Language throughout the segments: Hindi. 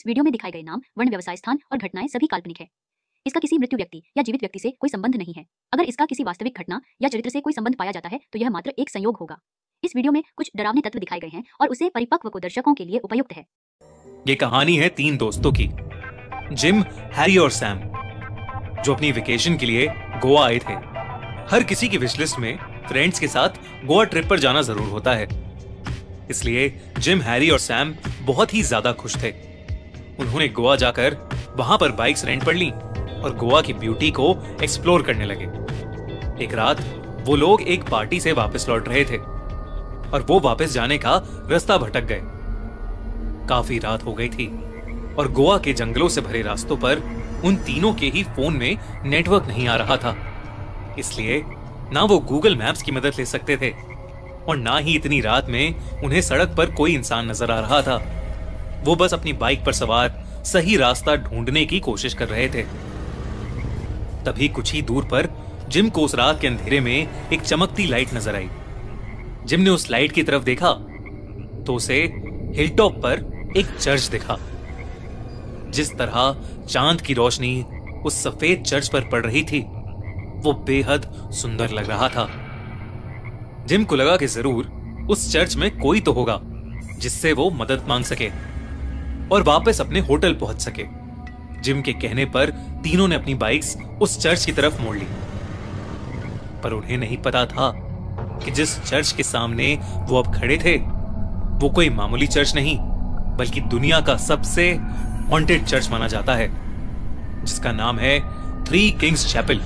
वीडियो में दिखाए गए नाम, वर्ण, व्यवसाय स्थान और घटनाएं सभी काल्पनिक है। इसका किसी मृत्यु व्यक्ति या जीवित व्यक्ति से कोई संबंध नहीं है। अगर इसका किसी वास्तविक घटना या चरित्र से कोई संबंध पाया जाता है तो यह मात्र एक संयोग होगा। इस वीडियो में कुछ डरावने तत्व दिखाए गए हैं और उसे परिपक्व को दर्शकों के लिए उपयुक्त है। ये कहानी है 3 दोस्तों की, जिम, हैरी और सैम, जो अपनी वेकेशन के लिए गोवा आए थे। हर किसी की विश लिस्ट में फ्रेंड्स के साथ गोवा ट्रिप पर जाना जरूर होता है, इसलिए जिम, हैरी और सैम बहुत ही ज्यादा खुश थे। उन्होंने गोवा जाकर वहां पर बाइक्स रेंट पर ली और गोवा की ब्यूटी को एक्सप्लोर करने लगे। एक रात वो लोग एक पार्टी से वापस लौट रहे थे और वो वापस जाने का रास्ता भटक गए। काफी रात हो गई थी और गोवा के जंगलों से भरे रास्तों पर उन तीनों के ही फोन में नेटवर्क नहीं आ रहा था, इसलिए ना वो गूगल मैप्स की मदद ले सकते थे और ना ही इतनी रात में उन्हें सड़क पर कोई इंसान नजर आ रहा था। वो बस अपनी बाइक पर सवार सही रास्ता ढूंढने की कोशिश कर रहे थे। तभी कुछ ही दूर पर जिम को उस रात के अंधेरे में एक चमकती लाइट नजर आई। जिम ने उस लाइट की तरफ देखा तो उसे हिलटॉप पर एक चर्च दिखा। जिस तरह चांद की रोशनी उस सफेद चर्च पर पड़ रही थी वो बेहद सुंदर लग रहा था। जिम को लगा कि जरूर उस चर्च में कोई तो होगा जिससे वो मदद मांग सके और वापस अपने होटल पहुंच सके। जिम के कहने पर तीनों ने अपनी बाइक्स उस चर्च की तरफ मोड़ ली, पर उन्हें नहीं पता था कि जिस चर्च के सामने वो अब खड़े थे वो कोई मामूली चर्च नहीं बल्कि दुनिया का सबसे हॉन्टेड चर्च माना जाता है, जिसका नाम है 3 किंग्स चैपल।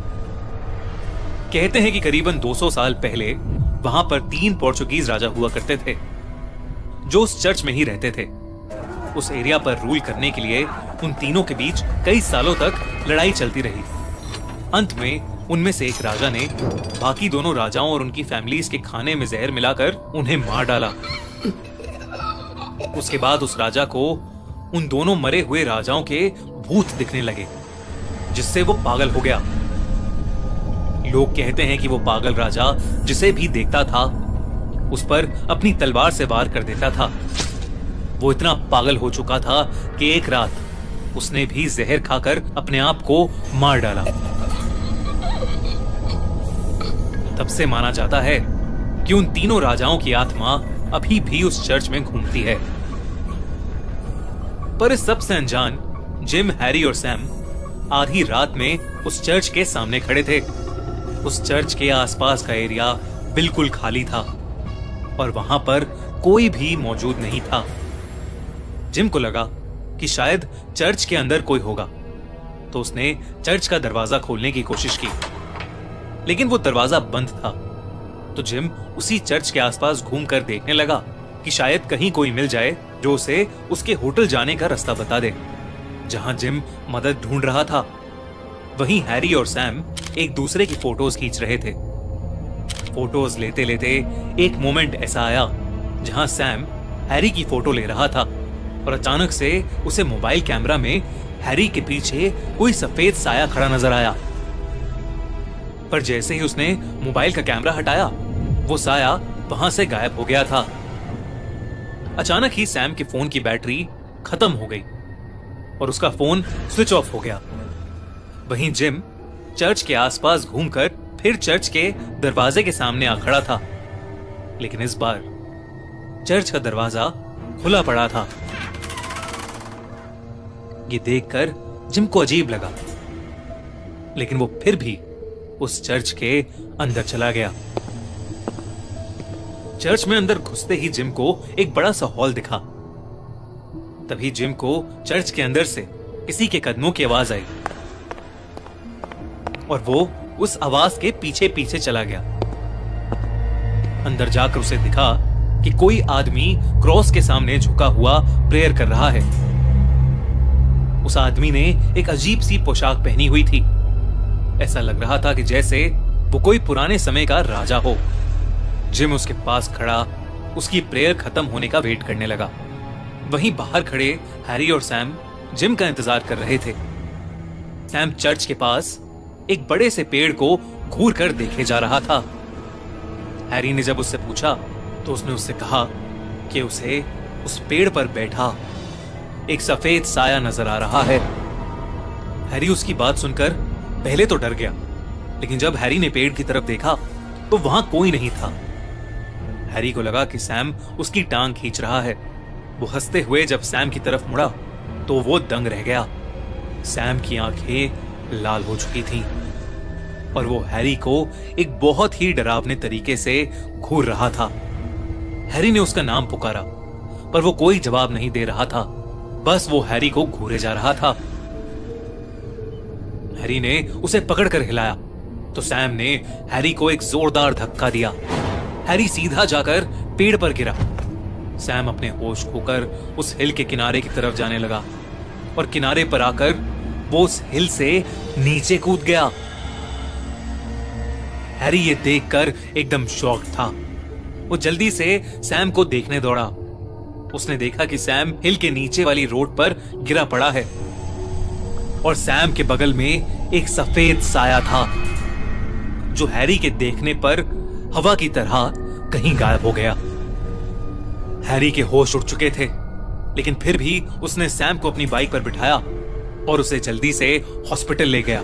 कहते हैं कि करीबन 200 साल पहले वहां पर 3 पोर्चुगीज राजा हुआ करते थे जो उस चर्च में ही रहते थे। उस एरिया पर रूल करने के लिए उन तीनों के बीच कई सालों तक लड़ाई चलती रही। अंत में उनमें से एक राजा ने बाकी दोनों राजाओं और उनकी फैमिलीज के खाने में जहर मिलाकर उन्हें मार डाला। उसके बाद उस राजा को उन दोनों मरे हुए राजाओं के भूत दिखने लगे, जिससे वो पागल हो गया। लोग कहते हैं कि वो पागल राजा जिसे भी देखता था उस पर अपनी तलवार से वार कर देता था। वो इतना पागल हो चुका था कि एक रात उसने भी जहर खाकर अपने आप को मार डाला। तब से माना जाता है कि उन तीनों राजाओं की आत्मा अभी भी उस चर्च में घूमती है। पर इस सबसे अनजान जिम, हैरी और सैम आधी रात में उस चर्च के सामने खड़े थे। उस चर्च के आसपास का एरिया बिल्कुल खाली था और वहां पर कोई भी मौजूद नहीं था। जिम को लगा कि शायद चर्च के अंदर कोई होगा, तो उसने चर्च का दरवाजा खोलने की कोशिश की, लेकिन वो दरवाजा बंद था। तो जिम उसी चर्च के आसपास घूमकर देखने लगा कि शायद कहीं कोई मिल जाए जो उसे उसके होटल जाने का रास्ता बता दे, जहां जिम मदद ढूंढ रहा था। वहीं हैरी और सैम एक दूसरे की फोटोज खींच रहे थे। फोटोज लेते लेते एक मोमेंट ऐसा आया जहां सैम हैरी की फोटो ले रहा था और अचानक से उसे मोबाइल कैमरा में हैरी के पीछे कोई सफेद साया खड़ा नजर आया। पर जैसे ही उसने मोबाइल का कैमरा हटाया वो साया वहां से गायब हो गया था। अचानक ही सैम के फोन की बैटरी खत्म हो गई और उसका फोन स्विच ऑफ हो गया। वहीं जिम चर्च के आसपास घूमकर फिर चर्च के दरवाजे के सामने आ खड़ा था, लेकिन इस बार चर्च का दरवाजा खुला पड़ा था। ये देखकर जिम को अजीब लगा, लेकिन वो फिर भी उस चर्च के अंदर चला गया। चर्च में अंदर घुसते ही जिम को एक बड़ा सा हॉल दिखा। तभी जिम को चर्च के अंदर से किसी के कदमों की आवाज आई और वो उस आवाज के पीछे पीछे चला गया। अंदर जाकर उसे दिखा कि कोई आदमी क्रॉस के सामने झुका हुआ प्रेयर कर रहा है। उस आदमी ने एक अजीब सी पोशाक पहनी हुई थी। ऐसा लग रहा था कि जैसे वो कोई पुराने समय का राजा हो। जिम उसके पास खड़ा उसकी प्रेयर खत्म होने का वेट करने लगा। वहीं बाहर खड़े हैरी और सैम जिम का इंतजार कर रहे थे। सैम चर्च के पास एक बड़े से पेड़ को घूर कर देखे जा रहा था। हैरी ने जब उससे पूछा तो उसने उससे कहा कि उसे उस पेड़ पर बैठा एक सफेद साया नजर आ रहा है। हैरी उसकी बात सुनकर पहले तो डर गया, लेकिन जब हैरी ने पेड़ की तरफ देखा तो वहां कोई नहीं था। हैरी को लगा कि सैम उसकी टांग खींच रहा है। वो हंसते हुए जब सैम की तरफ मुड़ा तो वो दंग रह गया। सैम की आंखें लाल हो चुकी थीं और वो हैरी को एक बहुत ही डरावने तरीके से घूर रहा था। हैरी ने उसका नाम पुकारा, पर वो कोई जवाब नहीं दे रहा था, बस वो हैरी को घूरे जा रहा था। हैरी ने उसे पकड़कर हिलाया तो सैम ने हैरी को एक जोरदार धक्का दिया। हैरी सीधा जाकर पेड़ पर गिरा। सैम अपने होश खोकर उस हिल के किनारे की तरफ जाने लगा और किनारे पर आकर वो उस हिल से नीचे कूद गया। हैरी ये देखकर एकदम शॉक्ड था। वो जल्दी से सैम को देखने दौड़ा। उसने देखा कि सैम हिल के नीचे वाली रोड पर गिरा पड़ा है और सैम के बगल में एक सफेद साया था जो हैरी के देखने पर हवा की तरह कहीं गायब हो गया। हैरी के होश उड़ चुके थे, लेकिन फिर भी उसने सैम को अपनी बाइक पर बिठाया और उसे जल्दी से हॉस्पिटल ले गया।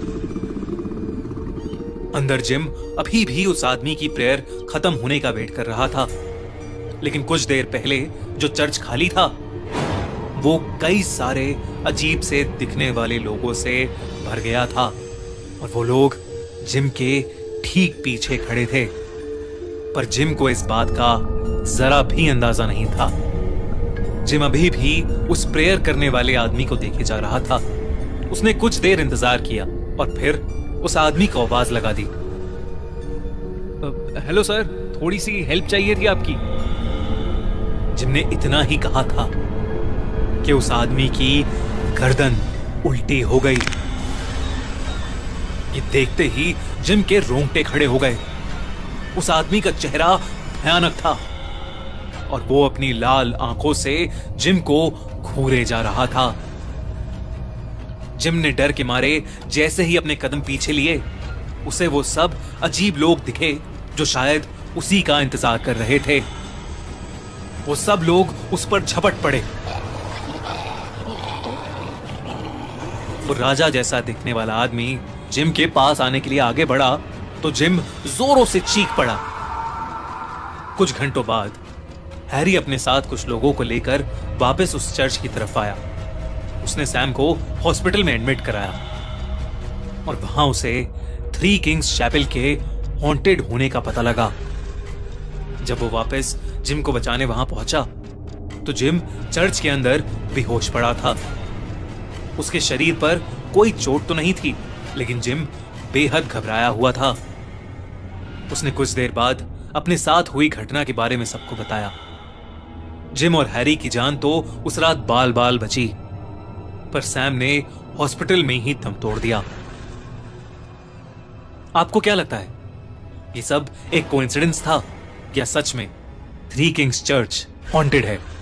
अंदर जिम अभी भी उस आदमी की प्रेयर खत्म होने का वेट कर रहा था, लेकिन कुछ देर पहले जो चर्च खाली था वो कई सारे अजीब से दिखने वाले लोगों से भर गया था और वो लोग जिम के ठीक पीछे खड़े थे। पर जिम को इस बात का जरा भी अंदाजा नहीं था। जिम अभी भी उस प्रेयर करने वाले आदमी को देखे जा रहा था। उसने कुछ देर इंतजार किया और फिर उस आदमी को आवाज लगा दी। हेलो सर, थोड़ी सी हेल्प चाहिए थी आपकी। जिम ने इतना ही कहा था कि उस आदमी की गर्दन उल्टी हो गई। ये देखते ही जिम के रोंगटे खड़े हो गए। उस आदमी का चेहरा भयानक था और वो अपनी लाल आंखों से जिम को घूरे जा रहा था। जिम ने डर के मारे जैसे ही अपने कदम पीछे लिए, उसे वो सब अजीब लोग दिखे जो शायद उसी का इंतजार कर रहे थे। वो सब लोग उस पर झपट पड़े। वो राजा जैसा दिखने वाला आदमी जिम के पास आने के लिए आगे बढ़ा तो जिम जोरों से चीख पड़ा। कुछ घंटों बाद हैरी अपने साथ कुछ लोगों को लेकर वापस उस चर्च की तरफ आया। उसने सैम को हॉस्पिटल में एडमिट कराया और वहां उसे थ्री किंग्स चैपल के हॉन्टेड होने का पता लगा। जब वो वापस जिम को बचाने वहां पहुंचा तो जिम चर्च के अंदर बेहोश पड़ा था। उसके शरीर पर कोई चोट तो नहीं थी, लेकिन जिम बेहद घबराया हुआ था। उसने कुछ देर बाद अपने साथ हुई घटना के बारे में सबको बताया। जिम और हैरी की जान तो उस रात बाल बाल बची, पर सैम ने हॉस्पिटल में ही दम तोड़ दिया। आपको क्या लगता है, ये सब एक कोइंसिडेंस था या सच में थ्री किंग्स चर्च हॉन्टेड है?